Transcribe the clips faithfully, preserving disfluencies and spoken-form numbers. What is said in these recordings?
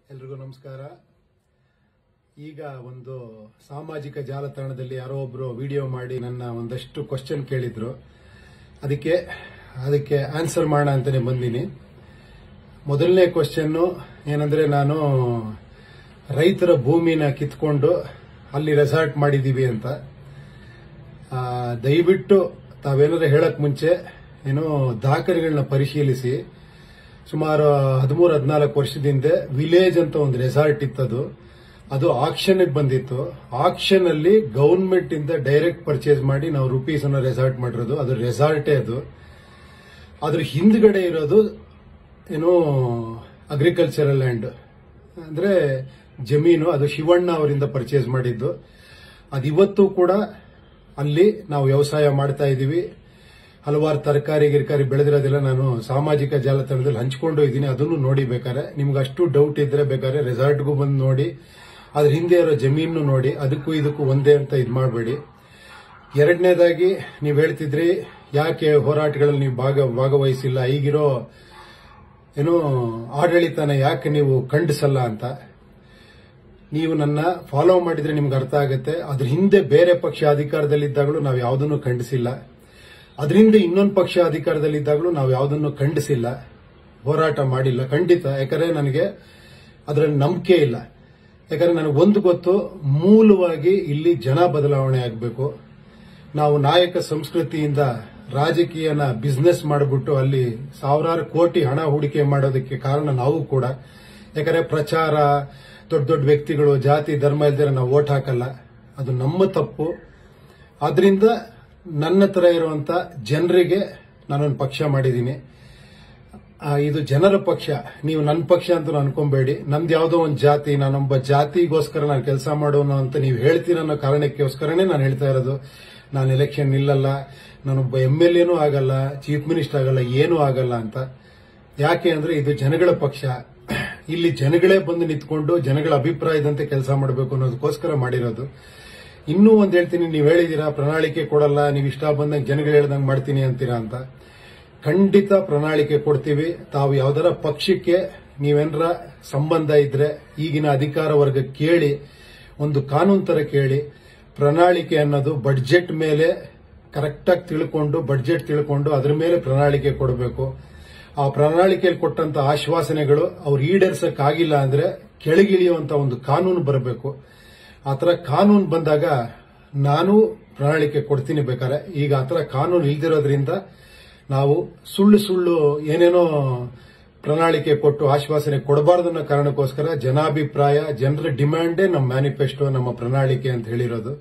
ಎಲ್ರಿಗೂ ನಮಸ್ಕಾರ. ಈಗ ಒಂದು ಸಾಮಾಜಿಕ ಜಾಲತಾಣದಲ್ಲಿ ಯಾರೋ ಒಬ್ರು ವಿಡಿಯೋ ಮಾಡಿ ನನ್ನ ಒಂದಷ್ಟು ಕ್ವಶನ್ ಕೇಳಿದ್ರು. ಅದಕ್ಕೆ ಅದಕ್ಕೆ ಆನ್ಸರ್ ಮಾಡೋಣ ಅಂತಾನೆ ಬಂದಿನಿ. ಮೊದಲನೇ ಕ್ವಶನ್ ಏನಂದ್ರೆ, ನಾನು ರೈತರ ಭೂಮಿನ ಕಿತ್ಕೊಂಡು ಅಲ್ಲಿ ರೆಸಾರ್ಟ್ ಮಾಡಿದೀವಿ ಅಂತ. ದಯವಿಟ್ಟು ತಾವೇನಾದ್ರೂ ಹೇಳಕ್ ಮುಂಚೆ ಏನೋ ದಾಖಲೆಗಳನ್ನ ಪರಿಶೀಲಿಸಿ. ಸುಮಾರು ಹದಿಮೂರು ಹದಿನಾಲ್ಕು ವರ್ಷದಿಂದ ವಿಲೇಜ್ ಅಂತ ಒಂದು ರೆಸಾರ್ಟ್ ಇತ್ತದು. ಅದು ಆಕ್ಷನ್ ಬಂದಿತ್ತು. ಆಕ್ಷನ್ ಅಲ್ಲಿ ಗವರ್ಮೆಂಟ್ ಇಂದ ಡೈರೆಕ್ಟ್ ಪರ್ಚೇಸ್ ಮಾಡಿ ನಾವು ರುಪೀಸ್ ಅನ್ನ ರೆಸಾರ್ಟ್ ಮಾಡಿರೋದು. ಅದು ರೆಸಾರ್ಟೇ ಅದು. ಅದ್ರ ಹಿಂದ್ಗಡೆ ಇರೋದು ಏನೋ ಅಗ್ರಿಕಲ್ಚರಲ್ ಲ್ಯಾಂಡ್ ಅಂದ್ರೆ ಜಮೀನು. ಅದು ಶಿವಣ್ಣ ಅವರಿಂದ ಪರ್ಚೇಸ್ ಮಾಡಿದ್ದು. ಅದಿವತ್ತು ಕೂಡ ಅಲ್ಲಿ ನಾವು ವ್ಯವಸಾಯ ಮಾಡ್ತಾ ಇದೀವಿ. ಹಲವಾರು ತರಕಾರಿ ಗಿರ್ಕಾರಿ ಬೆಳೆದಿರೋದೆಲ್ಲ ನಾನು ಸಾಮಾಜಿಕ ಜಾಲತಾಣದಲ್ಲಿ ಹಂಚ್ಕೊಂಡು ಇದ್ದೀನಿ. ಅದನ್ನು ನೋಡಿ ಬೇಕಾದ್ರೆ ನಿಮ್ಗೆ ಅಷ್ಟು ಡೌಟ್ ಇದ್ರೆ ಬೇಕಾದ್ರೆ ರೆಸಾರ್ಟ್ಗೂ ಬಂದು ನೋಡಿ, ಅದ್ರ ಹಿಂದೆ ಇರೋ ಜಮೀನು ನೋಡಿ. ಅದಕ್ಕೂ ಇದಕ್ಕೂ ಒಂದೇ ಅಂತ ಇದು ಮಾಡಬೇಡಿ. ಎರಡನೇದಾಗಿ ನೀವು ಹೇಳ್ತಿದ್ರಿ ಯಾಕೆ ಹೋರಾಟಗಳಲ್ಲಿ ನೀವು ಭಾಗ ಭಾಗವಹಿಸಿಲ್ಲ, ಈಗಿರೋ ಏನೋ ಆಡಳಿತನ ಯಾಕೆ ನೀವು ಖಂಡಿಸಲ್ಲ ಅಂತ. ನೀವು ನನ್ನ ಫಾಲೋ ಮಾಡಿದ್ರೆ ನಿಮ್ಗೆ ಅರ್ಥ ಆಗುತ್ತೆ. ಅದ್ರ ಹಿಂದೆ ಬೇರೆ ಪಕ್ಷ ಅಧಿಕಾರದಲ್ಲಿದ್ದಾಗಲೂ ನಾವು ಯಾವುದನ್ನು ಖಂಡಿಸಿಲ್ಲ. ಅದರಿಂದ ಇನ್ನೊಂದು ಪಕ್ಷ ಅಧಿಕಾರದಲ್ಲಿದ್ದಾಗಲೂ ನಾವು ಯಾವುದನ್ನು ಖಂಡಿಸಿಲ್ಲ, ಹೋರಾಟ ಮಾಡಿಲ್ಲ. ಖಂಡಿತ. ಯಾಕಂದ್ರೆ ನನಗೆ ಅದರ ನಂಬಿಕೆ ಇಲ್ಲ. ಯಾಕಂದ್ರೆ ನನಗೆ ಒಂದು ಗೊತ್ತು, ಮೂಲವಾಗಿ ಇಲ್ಲಿ ಜನ ಬದಲಾವಣೆ ಆಗಬೇಕು. ನಾವು ನಾಯಕ ಸಂಸ್ಕೃತಿಯಿಂದ ರಾಜಕೀಯನ ಬಿಸ್ನೆಸ್ ಮಾಡಿಬಿಟ್ಟು ಅಲ್ಲಿ ಸಾವಿರಾರು ಕೋಟಿ ಹಣ ಹೂಡಿಕೆ ಮಾಡೋದಕ್ಕೆ ಕಾರಣ ನಾವು ಕೂಡ. ಯಾಕಂದ್ರೆ ಪ್ರಚಾರ, ದೊಡ್ಡ ದೊಡ್ಡ ವ್ಯಕ್ತಿಗಳು, ಜಾತಿ ಧರ್ಮ ಇಲ್ದಿರ ನಾವು ವೋಟ್ ಹಾಕಲ್ಲ. ಅದು ನಮ್ಮ ತಪ್ಪು. ಆದ್ರಿಂದ ನನ್ನ ತರ ಇರುವಂತ ಜನರಿಗೆ ನಾನೊಂದು ಪಕ್ಷ ಮಾಡಿದ್ದೀನಿ. ಇದು ಜನರ ಪಕ್ಷ. ನೀವು ನನ್ನ ಪಕ್ಷ ಅಂತ ಅನ್ಕೊಂಬೇಡಿ. ನಮ್ದು ಯಾವುದೋ ಒಂದು ಜಾತಿ, ನಾನೊಬ್ಬ ಜಾತಿಗೋಸ್ಕರ ನಾನು ಕೆಲಸ ಮಾಡೋನು ಅಂತ ನೀವು ಹೇಳ್ತೀರ ಅನ್ನೋ ಕಾರಣಕ್ಕೋಸ್ಕರನೇ ನಾನು ಹೇಳ್ತಾ ಇರೋದು. ನಾನು ಎಲೆಕ್ಷನ್ ನಿಲ್ಲಲ್ಲ, ನಾನೊಬ್ಬ ಎಂ ಎಲ್ ಎನೂ ಆಗಲ್ಲ, ಚೀಫ್ ಮಿನಿಸ್ಟರ್ ಆಗಲ್ಲ, ಏನೂ ಆಗಲ್ಲ ಅಂತ. ಯಾಕೆ ಅಂದ್ರೆ ಇದು ಜನಗಳ ಪಕ್ಷ. ಇಲ್ಲಿ ಜನಗಳೇ ಬಂದು ನಿಂತ್ಕೊಂಡು ಜನಗಳ ಅಭಿಪ್ರಾಯದಂತೆ ಕೆಲಸ ಮಾಡಬೇಕು ಅನ್ನೋದಕ್ಕೋಸ್ಕರ ಮಾಡಿರೋದು. ಇನ್ನೂ ಒಂದ್ ಹೇಳ್ತೀನಿ, ನೀವು ಹೇಳಿದೀರಾ ಪ್ರಣಾಳಿಕೆ ಕೊಡಲ್ಲ, ನೀವು ಇಷ್ಟ ಬಂದಂಗೆ ಜನಗಳು ಹೇಳ್ದಂಗೆ ಮಾಡ್ತೀನಿ ಅಂತೀರಾ ಅಂತ. ಖಂಡಿತ ಪ್ರಣಾಳಿಕೆ ಕೊಡ್ತೀವಿ. ತಾವು ಯಾವ್ದಾರ ಪಕ್ಷಕ್ಕೆ ನೀವೇನರ ಸಂಬಂಧ ಇದ್ರೆ ಈಗಿನ ಅಧಿಕಾರ ವರ್ಗ ಕೇಳಿ, ಒಂದು ಕಾನೂನು ತರ ಕೇಳಿ. ಪ್ರಣಾಳಿಕೆ ಅನ್ನೋದು ಬಡ್ಜೆಟ್ ಮೇಲೆ ಕರೆಕ್ಟಾಗಿ ತಿಳ್ಕೊಂಡು, ಬಡ್ಜೆಟ್ ತಿಳ್ಕೊಂಡು ಅದ್ರ ಮೇಲೆ ಪ್ರಣಾಳಿಕೆ ಕೊಡಬೇಕು. ಆ ಪ್ರಣಾಳಿಕೆಯಲ್ಲಿ ಕೊಟ್ಟಂತ ಆಶ್ವಾಸನೆಗಳು ಅವ್ರು ಈಡೇರ್ಸಕ್ಕಾಗಿಲ್ಲ ಅಂದ್ರೆ ಕೆಳಗಿಳಿಯುವಂತ ಒಂದು ಕಾನೂನು ಬರಬೇಕು. ಆತರ ಕಾನೂನು ಬಂದಾಗ ನಾನು ಪ್ರಣಾಳಿಕೆ ಕೊಡ್ತೀನಿ ಬೇಕಾದ್ರೆ. ಈಗ ಆತರ ಕಾನೂನು ಇಲ್ದಿರೋದ್ರಿಂದ ನಾವು ಸುಳ್ಳು ಸುಳ್ಳು ಏನೇನೋ ಪ್ರಣಾಳಿಕೆ ಕೊಟ್ಟು ಆಶ್ವಾಸನೆ ಕೊಡಬಾರ್ದು ಅನ್ನೋ ಕಾರಣಕ್ಕೋಸ್ಕರ ಜನಾಭಿಪ್ರಾಯ, ಜನರ ಡಿಮ್ಯಾಂಡೇ ನಮ್ಮ ಮ್ಯಾನಿಫೆಸ್ಟೋ, ನಮ್ಮ ಪ್ರಣಾಳಿಕೆ ಅಂತ ಹೇಳಿರೋದು.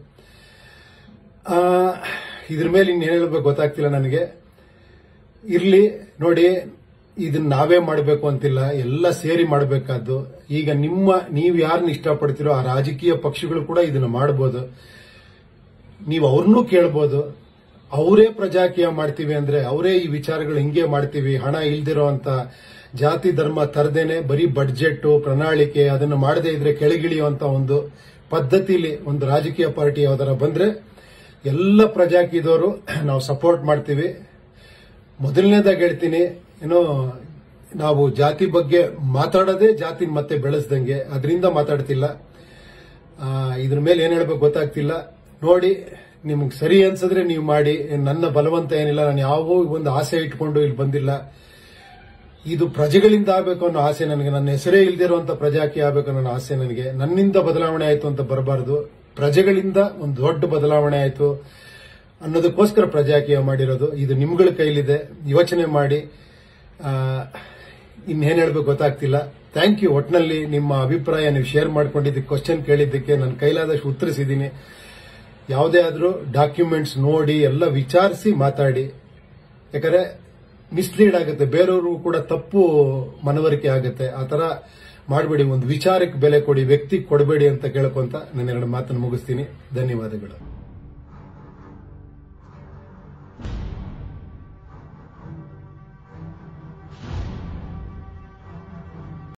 ಇದ್ರ ಮೇಲೆ ಇನ್ನೇನು ಹೇಳಬೇಕು ಗೊತ್ತಾಗ್ತಿಲ್ಲ ನನಗೆ. ಇರ್ಲಿ ನೋಡಿ, ಇದನ್ನ ನಾವೇ ಮಾಡಬೇಕು ಅಂತಿಲ್ಲ, ಎಲ್ಲ ಸೇರಿ ಮಾಡಬೇಕಾದ್ದು. ಈಗ ನಿಮ್ಮ ನೀವು ಯಾರನ್ನ ಇಷ್ಟಪಡ್ತೀರೋ ಆ ರಾಜಕೀಯ ಪಕ್ಷಗಳು ಕೂಡ ಇದನ್ನ ಮಾಡಬಹುದು. ನೀವು ಅವ್ರನ್ನೂ ಕೇಳಬಹುದು. ಅವರೇ ಪ್ರಜಾಕೀಯ ಮಾಡ್ತೀವಿ ಅಂದ್ರೆ, ಅವರೇ ಈ ವಿಚಾರಗಳು ಹಿಂಗೆ ಮಾಡ್ತೀವಿ, ಹಣ ಇಲ್ದಿರೋ ಅಂತ ಜಾತಿ ಧರ್ಮ ತರದೇನೆ ಬರೀ ಬಡ್ಜೆಟ್ ಪ್ರಣಾಳಿಕೆ ಅದನ್ನ ಮಾಡದೇ ಇದ್ರೆ ಕೆಳಗಿಳಿಯುವಂತ ಒಂದು ಪದ್ಧತಿಲಿ ಒಂದು ರಾಜಕೀಯ ಪಾರ್ಟಿ ಯಾವ್ದಾರ ಬಂದ್ರೆ ಎಲ್ಲ ಪ್ರಜಾಕೀಯದವರು ನಾವು ಸಪೋರ್ಟ್ ಮಾಡ್ತೀವಿ. ಮೊದಲನೇದಾಗಿ ಹೇಳ್ತೀನಿ, ಏನೋ ನಾವು ಜಾತಿ ಬಗ್ಗೆ ಮಾತಾಡೋದೇ ಜಾತಿ ಮತ್ತೆ ಬೆಳೆಸ್ದಂಗೆ, ಅದರಿಂದ ಮಾತಾಡ್ತಿಲ್ಲ. ಇದ್ರ ಮೇಲೆ ಏನ್ ಹೇಳ್ಬೇಕು ಗೊತ್ತಾಗ್ತಿಲ್ಲ. ನೋಡಿ, ನಿಮ್ಗೆ ಸರಿ ಅನ್ಸಿದ್ರೆ ನೀವು ಮಾಡಿ. ನನ್ನ ಬಲವಂತ ಏನಿಲ್ಲ. ನಾನು ಯಾವ ಒಂದು ಆಸೆ ಇಟ್ಕೊಂಡು ಇಲ್ಲಿ ಬಂದಿಲ್ಲ. ಇದು ಪ್ರಜೆಗಳಿಂದ ಆಗಬೇಕು ಅನ್ನೋ ಆಸೆ ನನಗೆ. ನನ್ನ ಹೆಸರೇ ಇಲ್ದಿರುವಂತ ಪ್ರಜಾಕೀಯ ಆಗಬೇಕು ಅನ್ನೋ ಆಸೆ ನನಗೆ. ನನ್ನಿಂದ ಬದಲಾವಣೆ ಆಯ್ತು ಅಂತ ಬರಬಾರದು. ಪ್ರಜೆಗಳಿಂದ ಒಂದು ದೊಡ್ಡ ಬದಲಾವಣೆ ಆಯ್ತು ಅನ್ನೋದಕ್ಕೋಸ್ಕರ ಪ್ರಜಾಕೀಯ ಮಾಡಿರೋದು. ಇದು ನಿಮ್ಗಳ ಕೈಲಿದೆ, ಯೋಚನೆ ಮಾಡಿ. ಇನ್ನೇನ್ ಹೇಳ್ಬೇಕು ಗೊತ್ತಾಗ್ತಿಲ್ಲ. Thank you. ಒಟ್ನಲ್ಲಿ ನಿಮ್ಮ ಅಭಿಪ್ರಾಯ ನೀವು ಶೇರ್ ಮಾಡ್ಕೊಂಡಿದ್ದಕ್ಕೆ, ಕ್ವಶನ್ ಕೇಳಿದ್ದಕ್ಕೆ ನನ್ನ ಕೈಲಾದಷ್ಟು ಉತ್ತರಿಸಿದ್ದೀನಿ. ಯಾವುದೇ ಆದ್ರೂ ಡಾಕ್ಯುಮೆಂಟ್ಸ್ ನೋಡಿ ಎಲ್ಲ ವಿಚಾರಿಸಿ ಮಾತಾಡಿ. ಯಾಕಂದ್ರೆ ಮಿಸ್ಲೀಡ್ ಆಗುತ್ತೆ, ಬೇರೆಯವರು ಕೂಡ ತಪ್ಪು ಮನವರಿಕೆ ಆಗುತ್ತೆ. ಆ ತರ ಮಾಡಬೇಡಿ. ಒಂದು ವಿಚಾರಕ್ಕೆ ಬೆಲೆ ಕೊಡಿ, ವ್ಯಕ್ತಿಗೆ ಕೊಡಬೇಡಿ ಅಂತ ಕೇಳ್ಕೊಂತ ನನ್ನ ಎರಡು ಮಾತನ್ನು ಮುಗಿಸ್ತೀನಿ. ಧನ್ಯವಾದಗಳು.